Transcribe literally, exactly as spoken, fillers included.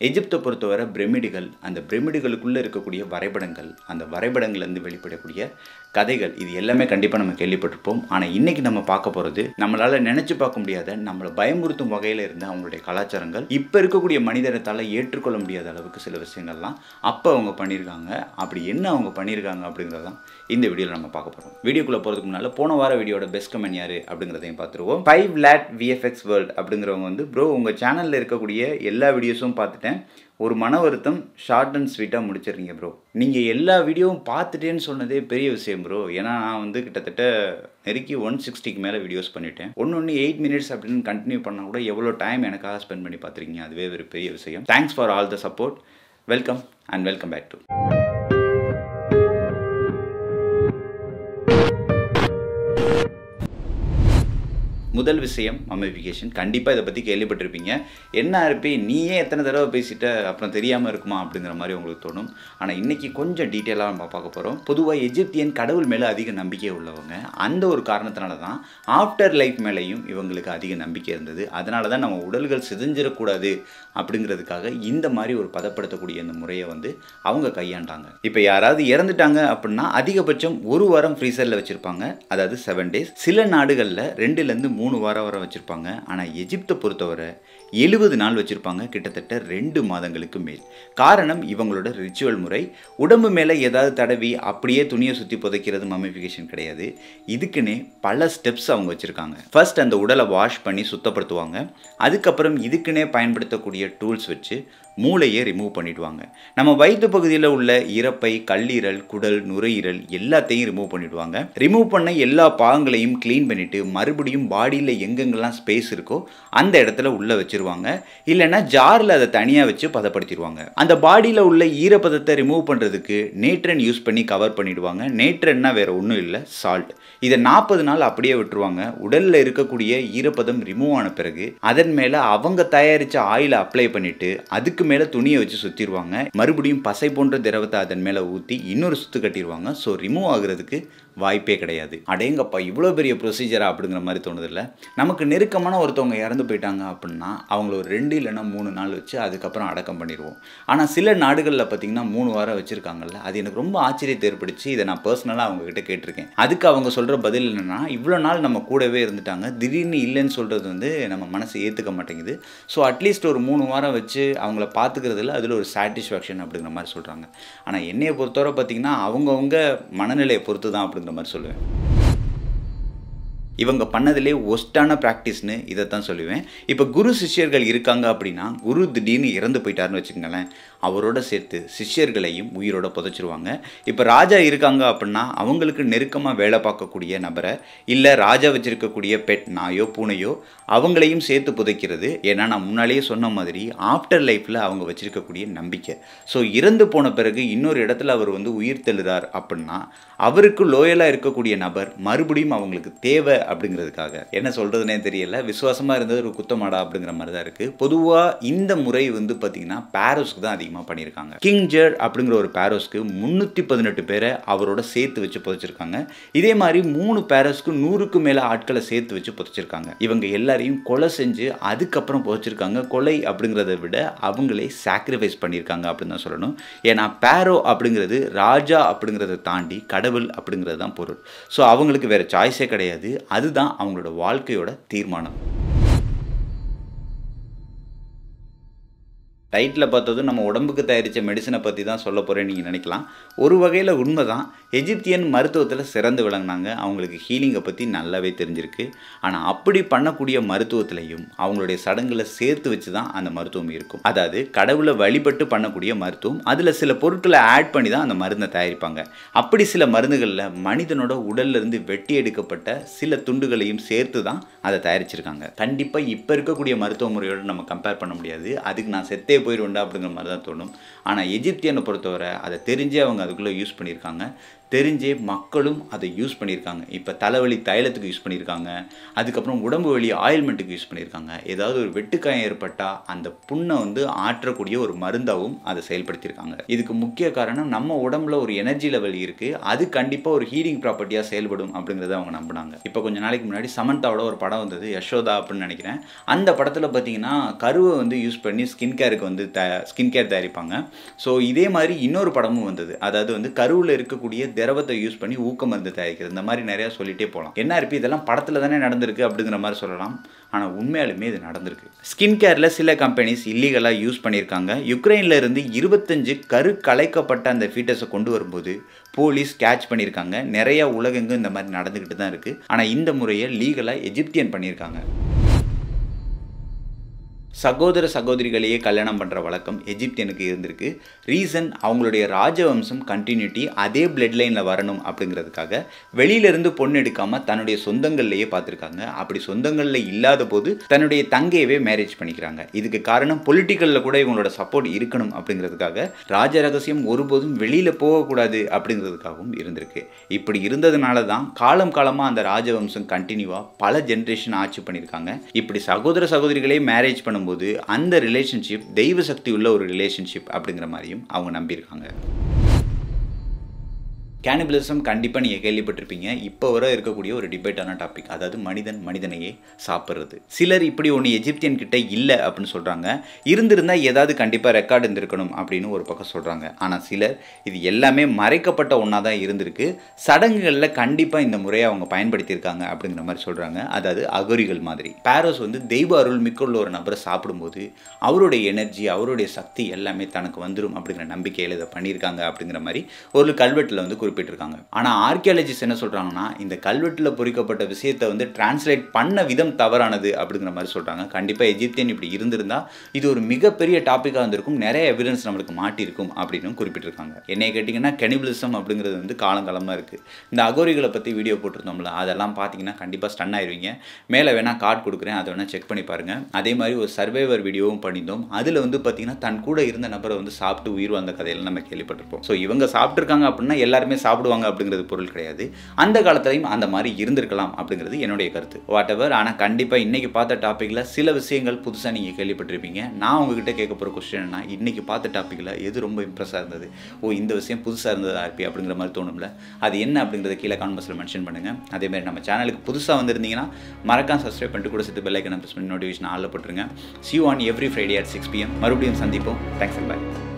எகிப்தை பொறுத்தவரை பிரமிடுகள், அந்த பிரமிடுகளுக்குள்ளே இருக்கக்கூடிய வரைபடங்கள், அந்த வரைபடங்கள்லேருந்து வெளிப்படக்கூடிய கதைகள், இது எல்லாமே கண்டிப்பாக நம்ம கேள்விப்பட்டிருப்போம். ஆனால் இன்றைக்கி நம்ம பார்க்க போகிறது நம்மளால் நினச்சி பார்க்க முடியாத, நம்மளை பயமுறுத்தும் வகையில் இருந்த அவங்களுடைய கலாச்சாரங்கள், இப்போ இருக்கக்கூடிய மனிதனத்தால் ஏற்றுக்கொள்ள முடியாத அளவுக்கு சில விஷயங்கள்லாம் அப்போ அவங்க பண்ணியிருக்காங்க. அப்படி என்ன அவங்க பண்ணியிருக்காங்க அப்படிங்கிறதான் இந்த வீடியோவில் நம்ம பார்க்க போகிறோம். வீடியோக்குள்ளே போகிறதுக்கு முன்னால் போன வார வீடியோட பெஸ்ட் கமெண்ட் யார் அப்படிங்கிறதையும் பார்த்துருவோம். ஃபைவ் லேட் விஎஃப்எக்ஸ் வேர்ல்டு அப்படிங்கிறவங்க வந்து, ப்ரோ உங்கள் சேனலில் இருக்கக்கூடிய எல்லா வீடியோஸும் பார்த்துட்டேன், ஒரு மன வருத்தம், ஷார்ட் அண்ட் ஸ்வீட்டாக முடிச்சிடுறீங்க ப்ரோ. நீங்கள் எல்லா வீடியோவும் பார்த்துட்டேன்னு சொன்னதே பெரிய விஷயம் ப்ரோ. ஏன்னா நான் வந்து கிட்டத்தட்ட நெருக்கி ஒன் சிக்ஸ்டிக்கு மேலே வீடியோஸ் பண்ணிட்டேன். ஒன்று ஒன்று எயிட் மினிட்ஸ் அப்படின்னு கண்டினியூ பண்ணால் கூட எவ்வளோ டைம் எனக்காக ஸ்பெண்ட் பண்ணி பார்த்துருக்கீங்க, அதுவே ஒரு பெரிய விஷயம். Thanks for all the support. Welcome and welcome back to முதல் விஷயம் மம்மிஃபிகேஷன். கண்டிப்பாக இதை பற்றி கேள்விப்பட்டிருப்பீங்க. என்ன இருப்பி நீயே எத்தனை தடவை பேசிட்ட, அப்புறம் தெரியாமல் இருக்குமா அப்படிங்கிற மாதிரி உங்களுக்கு தோணும். ஆனால் இன்றைக்கி கொஞ்சம் டீட்டெயிலாக நம்ம பார்க்க போகிறோம். பொதுவாக எஜிப்தியன் கடவுள் மேலே அதிக நம்பிக்கை உள்ளவங்க. அந்த ஒரு காரணத்தினால தான் ஆஃப்டர் லைஃப் மேலேயும் இவங்களுக்கு அதிக நம்பிக்கை இருந்தது. அதனால தான் நம்ம உடல்கள் சிதைஞ்சிடக்கூடாது அப்படிங்கிறதுக்காக இந்த மாதிரி ஒரு பதப்படுத்தக்கூடிய இந்த முறையை வந்து அவங்க கையாண்டாங்க. இப்போ யாராவது இறந்துட்டாங்க அப்படின்னா அதிகபட்சம் ஒரு வாரம் ஃப்ரீசரில் வச்சுருப்பாங்க, அதாவது செவன் டேஸ். சில நாடுகளில் ரெண்டுலேருந்து மூணு வாரம் வரை வச்சுருப்பாங்க. ஆனால் எஜிப்தை பொறுத்தவரை எழுபது நாள் வச்சுருப்பாங்க, கிட்டத்தட்ட ரெண்டு மாதங்களுக்கு மேல். காரணம் இவங்களோட ரிச்சுவல் முறை. உடம்பு மேலே ஏதாவது தடவி அப்படியே துணியை சுற்றி புதைக்கிறது மம்மிஃபிகேஷன் கிடையாது. இதுக்குன்னே பல ஸ்டெப்ஸ் அவங்க வச்சுருக்காங்க. ஃபர்ஸ்ட் அந்த உடலை வாஷ் பண்ணி சுத்தப்படுத்துவாங்க. அதுக்கப்புறம் இதுக்குன்னே பயன்படுத்தக்கூடிய டூல்ஸ் வச்சு மூளையை ரிமூவ் பண்ணிவிடுவாங்க. நம்ம வயிற்று பகுதியில் உள்ள இறப்பை, கல்லீரல், குடல், நுரையீரல் எல்லாத்தையும் ரிமூவ் பண்ணிவிடுவாங்க. ரிமூவ் பண்ண எல்லா பாகங்களையும் க்ளீன் பண்ணிவிட்டு மறுபடியும் பாடியில் எங்கெங்கெல்லாம் ஸ்பேஸ் இருக்கோ அந்த இடத்துல உள்ளே வச்சுருவாங்க. இல்லைன்னா ஜாரில் அதை தனியாக வச்சு பதப்படுத்திடுவாங்க. அந்த பாடியில் உள்ள ஈரப்பதத்தை ரிமூவ் பண்ணுறதுக்கு நேட்ரன் யூஸ் பண்ணி கவர் பண்ணிவிடுவாங்க. நேட்ரன்னா வேறு ஒன்றும் இல்லை, சால்ட். இதை நாற்பது நாள் அப்படியே விட்டுருவாங்க. உடலில் இருக்கக்கூடிய ஈரப்பதம் ரிமூவ் ஆன பிறகு அதன் மேலே அவங்க தயாரித்த ஆயிலை அப்ளை பண்ணிவிட்டு அதுக்கு மேலே துணியை வச்சு சுற்றிடுவாங்க. மறுபடியும் பசை போன்ற திரவத்தை அதன் மேலே ஊற்றி இன்னொரு சுற்று கட்டிடுவாங்க. ஸோ ரிமூவ் ஆகுறதுக்கு வாய்ப்பே கிடையாது. அடேங்கப்பா, இவ்வளோ பெரிய ப்ரொசீஜரா அப்படிங்கிற மாதிரி தோணுதில்ல. நமக்கு நெருக்கமான ஒருத்தவங்க இறந்து போயிட்டாங்க அப்படின்னா அவங்கள ஒரு ரெண்டு இல்லைன்னா மூணு நாள் வச்சு அதுக்கப்புறம் அடக்கம் பண்ணிடுவோம். ஆனால் சில நாடுகளில் பார்த்திங்கன்னா மூணு வாரம் வச்சுருக்காங்கல்ல, அது எனக்கு ரொம்ப ஆச்சரியத்தை ஏற்படுச்சு. இதை நான் பர்சனலாக அவங்கக்கிட்ட கேட்டிருக்கேன். அதுக்கு அவங்க சொல்கிற பதில் என்னென்னா, இவ்வளோ நாள் நம்ம கூடவே இருந்துட்டாங்க, திடீர்னு இல்லைன்னு சொல்கிறது வந்து நம்ம மனசு ஏற்றுக்க மாட்டேங்குது. ஸோ அட்லீஸ்ட் ஒரு மூணு வாரம் வச்சு அவங்கள பார்த்துக்கிறதுல அதில் ஒரு சாட்டிஸ்ஃபேக்ஷன் அப்படிங்கிற மாதிரி சொல்கிறாங்க. ஆனால் என்னையை பொறுத்தவரை பார்த்திங்கன்னா அவங்கவுங்க மனநிலையை பொறுத்து தான் அப்படிங்கிற மாதிரி சொல்லுவேன். இவங்க பண்ணதிலே ஒஸ்டான ப்ராக்டிஸ்னு இதை தான் சொல்லுவேன். இப்போ குரு சிஷ்யர்கள் இருக்காங்க அப்படின்னா, குரு திடீர்னு இறந்து போயிட்டாருன்னு வச்சுக்கோங்களேன், அவரோட சேர்த்து சிஷ்யர்களையும் உயிரோட புதைச்சிருவாங்க. இப்போ ராஜா இருக்காங்க அப்படின்னா அவங்களுக்கு நெருக்கமாக வேலை பார்க்கக்கூடிய நபரை, இல்லை ராஜா வச்சுருக்கக்கூடிய பெட் நாயோ பூனையோ அவங்களையும் சேர்த்து புதைக்கிறது. ஏன்னா நான் முன்னாலேயே சொன்ன மாதிரி ஆஃப்டர் லைஃப்பில் அவங்க வச்சுருக்கக்கூடிய நம்பிக்கை. ஸோ இறந்து போன பிறகு இன்னொரு இடத்துல அவர் வந்து உயிர் தெழுறார் அப்படின்னா அவருக்கு லோயலாக இருக்கக்கூடிய நபர் மறுபடியும் அவங்களுக்கு தேவை அப்படிங்கிறதுக்காக. என்ன சொல்கிறதுனே தெரியல, விசுவாசமாக இருந்தது ஒரு குத்தமாடா அப்படிங்கிற மாதிரி தான் இருக்குது. பொதுவாக இந்த முறை வந்து பார்த்திங்கன்னா பாரோஸ்க்கு தான் அதிகமாக பண்ணியிருக்காங்க. கிங் ஜர் அப்படிங்கிற ஒரு பாரோஸ்க்கு முந்நூற்றி பதினெட்டு பேரை அவரோட சேர்த்து வச்சு புதைச்சிருக்காங்க. இதே மாதிரி மூணு பாரோஸ்க்கு நூறுக்கு மேலே ஆட்களை சேர்த்து வச்சு புதைச்சிருக்காங்க. இவங்க எல்லாரையும் கொலை செஞ்சு அதுக்கப்புறம் புதைச்சிருக்காங்க. கொலை அப்படிங்கிறத விட அவங்களே சாக்ரிஃபைஸ் பண்ணியிருக்காங்க அப்படின்னு தான் சொல்லணும். ஏன்னா பாரோ அப்படிங்கிறது ராஜா அப்படிங்கிறத தாண்டி கடவுள் அப்படிங்கிறது தான் பொருள். ஸோ அவங்களுக்கு வேறு சாய்ஸே கிடையாது. அதுதான் அவங்களோட வாழ்க்கையோட தீர்மானம். டைட்டில் பார்த்ததும் நம்ம உடம்புக்கு தயாரித்த மெடிசனை பற்றி தான் சொல்ல போகிறேன்னு நீங்கள் நினைக்கலாம். ஒரு வகையில் உண்மை தான். எஜிப்தியன் மருத்துவத்தில் சிறந்து விளங்கினாங்க. அவங்களுக்கு ஹீலிங்கை பற்றி நல்லாவே தெரிஞ்சிருக்கு. ஆனால் அப்படி பண்ணக்கூடிய மருத்துவத்திலையும் அவங்களுடைய சடங்குகளை சேர்த்து வச்சு தான் அந்த மருத்துவம் இருக்கும். அதாவது கடவுளை வழிபட்டு பண்ணக்கூடிய மருத்துவம். அதில் சில பொருட்களை ஆட் பண்ணி தான் அந்த மருந்தை தயாரிப்பாங்க. அப்படி சில மருந்துகளில் மனிதனோட உடல்லிருந்து வெட்டி எடுக்கப்பட்ட சில துண்டுகளையும் சேர்த்து தான் அதை தயாரிச்சிருக்காங்க. கண்டிப்பாக இப்போ இருக்கக்கூடிய மருத்துவ முறையோடு நம்ம கம்பேர் பண்ண முடியாது. அதுக்கு நான் செத்தே போயிடுவேண்டா அப்படிங்கிற மாதிரி தான் தோணும். ஆனால் எஜிப்தியனை பொறுத்தவரை அதை தெரிஞ்சே அவங்க அதுக்குள்ளே யூஸ் பண்ணியிருக்காங்க. தெரிஞ்சே மக்களும் அதை யூஸ் பண்ணியிருக்காங்க. இப்போ தலைவலி தைலத்துக்கு யூஸ் பண்ணியிருக்காங்க, அதுக்கப்புறம் உடம்பு வலி ஆயில்மெண்ட்டுக்கு யூஸ் பண்ணியிருக்காங்க. ஏதாவது ஒரு வெட்டுக்காயம் ஏற்பட்டால் அந்த புண்ணை வந்து ஆற்றக்கூடிய ஒரு மருந்தாகவும் அதை செயல்படுத்தியிருக்காங்க. இதுக்கு முக்கிய காரணம் நம்ம உடம்புல ஒரு எனர்ஜி லெவல் இருக்குது, அது கண்டிப்பாக ஒரு ஹீலிங் ப்ராப்பர்ட்டியாக செயல்படும் அப்படிங்கிறத அவங்க நம்பினாங்க. இப்போ கொஞ்ச நாளைக்கு முன்னாடி சமந்தாவோட ஒரு படம் வந்தது, யசோதா அப்படின்னு நினைக்கிறேன். அந்த படத்தில் பார்த்தீங்கன்னா கருவை வந்து யூஸ் பண்ணி ஸ்கின் கேருக்கு வந்து த ஸ்கின் கேர் தயாரிப்பாங்க. ஸோ இதே மாதிரி இன்னொரு படமும் வந்தது, அதாவது வந்து கருவில் இருக்கக்கூடிய திரவத்தை யூஸ் பண்ணி ஊக்க மருந்து தயாரிக்கிறது. இந்த மாதிரி நிறையா சொல்லிட்டே போகலாம். என்ன இருப்பி இதெல்லாம் படத்தில் தானே நடந்திருக்கு அப்படிங்கிற மாதிரி சொல்லலாம், ஆனால் உண்மையாலுமே இது நடந்திருக்கு. ஸ்கின் கேரில் சில கம்பெனிஸ் இல்லீகலாக யூஸ் பண்ணியிருக்காங்க. யுக்ரைனில் இருந்து இருபத்தஞ்சு கரு கலைக்கப்பட்ட அந்த ஃபீட்டஸை கொண்டு வரும்போது போலீஸ் கேட்ச் பண்ணியிருக்காங்க. நிறைய உலகெங்கும் இந்த மாதிரி நடந்துக்கிட்டு தான் இருக்குது. ஆனால் இந்த முறையை லீகலாக எஜிப்தியன் பண்ணியிருக்காங்க. சகோதர சகோதரிகளையே கல்யாணம் பண்ணுற வழக்கம் எஜிப்தியனுக்கு இருந்திருக்கு. ரீசன் அவங்களுடைய ராஜவம்சம் கண்டினியூட்டி அதே பிளட் லைனில் வரணும் அப்படிங்கிறதுக்காக வெளியிலேருந்து பொண்ணு எடுக்காமல் தன்னுடைய சொந்தங்கள்லேயே பார்த்துருக்காங்க. அப்படி சொந்தங்களில் இல்லாத போது தன்னுடைய தங்கையவே மேரேஜ் பண்ணிக்கிறாங்க. இதுக்கு காரணம் பொலிட்டிக்கலில் கூட இவங்களோட சப்போர்ட் இருக்கணும் அப்படிங்கிறதுக்காக, ராஜ ரகசியம் ஒருபோதும் வெளியில் போகக்கூடாது அப்படிங்கிறதுக்காகவும் இருந்திருக்கு. இப்படி இருந்ததுனால தான் காலம் காலமாக அந்த ராஜவம்சம் கண்டினியூவாக பல ஜென்ரேஷன் ஆட்சி பண்ணியிருக்காங்க. இப்படி சகோதர சகோதரிகளே மேரேஜ் பண்ணும்போது அந்த ரிலேஷன்ஷிப் தெய்வ சக்தி உள்ள ஒரு ரிலேஷன்ஷிப் அப்படிங்கிற மாதிரியும் அவங்க நம்பியிருக்காங்க. கேனிபலிசம் கண்டிப்பாக நீங்கள் கேள்விப்பட்டிருப்பீங்க. இப்போ வர இருக்கக்கூடிய ஒரு டிபேட்டான டாபிக், அதாவது மனிதன் மனிதனையே சாப்பிட்றது. சிலர் இப்படி ஒன்று எஜிப்தியன் கிட்ட இல்லை அப்படின்னு சொல்கிறாங்க. இருந்திருந்தால் ஏதாவது கண்டிப்பாக ரெக்கார்டு இருந்திருக்கணும் அப்படின்னு ஒரு பக்கம் சொல்கிறாங்க. ஆனால் சிலர் இது எல்லாமே மறைக்கப்பட்ட ஒன்றா தான் இருந்திருக்கு, சடங்குகளில் கண்டிப்பாக இந்த முறையை அவங்க பயன்படுத்தியிருக்காங்க அப்படிங்கிற மாதிரி சொல்கிறாங்க. அதாவது அகோரிகள் மாதிரி. பாரோஸ் வந்து தெய்வ அருள் மிக்குள்ள ஒரு நபரை சாப்பிடும்போது அவருடைய எனர்ஜி, அவருடைய சக்தி எல்லாமே தனக்கு வந்துடும் அப்படிங்கிற நம்பிக்கையில் இதை பண்ணியிருக்காங்க அப்படிங்கிற மாதிரி ஒரு கல்வெட்டில் வந்து குறிப்பிட்டிருக்காங்க. ஆனால் ஆர்கியாலஜிஸ்ட் என்ன சொல்கிறாங்கன்னா, இந்த கல்வெட்டில் பொறிக்கப்பட்ட விஷயத்தை வந்து டிரான்ஸ்லேட் பண்ண விதம் தவறானது அப்படிங்கிற மாதிரி சொல்கிறாங்க. கண்டிப்பாக எஜிப்தியன் இப்படி இருந்திருந்தால் இது ஒரு மிகப்பெரிய டாப்பிக்காக இருந்திருக்கும், நிறைய எவிடன்ஸ் நம்மளுக்கு மாட்டிருக்கும் அப்படின்னு குறிப்பிட்டிருக்காங்க. என்னைய கேட்டிங்கன்னா கெனிபிலிசம் அப்படிங்கிறது வந்து காலங்காலமாக இருக்குது. இந்த அகோரிகளை பற்றி வீடியோ போட்டிருந்தோம்ல, அதெல்லாம் பார்த்தீங்கன்னா கண்டிப்பாக ஸ்டன் ஆயிடுவீங்க. மேலே வேணால் கார்டு கொடுக்குறேன், அதை வேணால் செக் பண்ணி பாருங்கள். அதே மாதிரி ஒரு சர்வைவர் வீடியோவும் பண்ணியிருந்தோம். அதில் வந்து பார்த்தீங்கன்னா தன் கூட இருந்த நபரை வந்து சாப்பிட்டு உயிர் வந்த கதையெல்லாம் நம்ம கேள்விப்பட்டிருப்போம். ஸோ இவங்க சாப்பிட்ருக்காங்க அப்படின்னா எல்லாருமே சாப்பிடுவாங்க அப்படிங்கிறது பொருள் கிடையாது. அந்த காலத்திலையும் அந்த மாதிரி இருந்திருக்கலாம் அப்படிங்கிறது என்னுடைய கருத்து. Whatever. ஆனால் கண்டிப்பாக இன்றைக்கி பார்த்த டாப்பிக்கில் சில விஷயங்கள் புதுசாக நீங்கள் கேள்விப்பட்டிருப்பீங்க. நான் உங்ககிட்ட கேட்க போகிற கொஸ்டின் என்ன, இன்றைக்கி பார்த்த டாப்பிக்கில் எது ரொம்ப இம்ப்ரெஸ்ஸாக இருந்தது, ஓ இந்த விஷயம் புதுசாக இருந்தது ஆர்பி அப்படிங்கிற மாதிரி தோணும்ல, அது என்ன அப்படிங்கிறத கீழே கான்வர்ஸில் மென்ஷன் பண்ணுங்கள். அதேமாதிரி நம்ம சேனலுக்கு புதுசாக வந்திருந்தீங்கன்னா மறக்காம சப்ஸ்கிரைப் பண்ணிட்டு கூட சேர்த்து பெல் ஐக்கனை ப்ரெஸ் பண்ணி நோட்டிஃபிகேஷன் ஆளில் போட்டுருங்க. See you on every Friday at six p m மறுபடியும் சந்திப்போம். Thanks and by.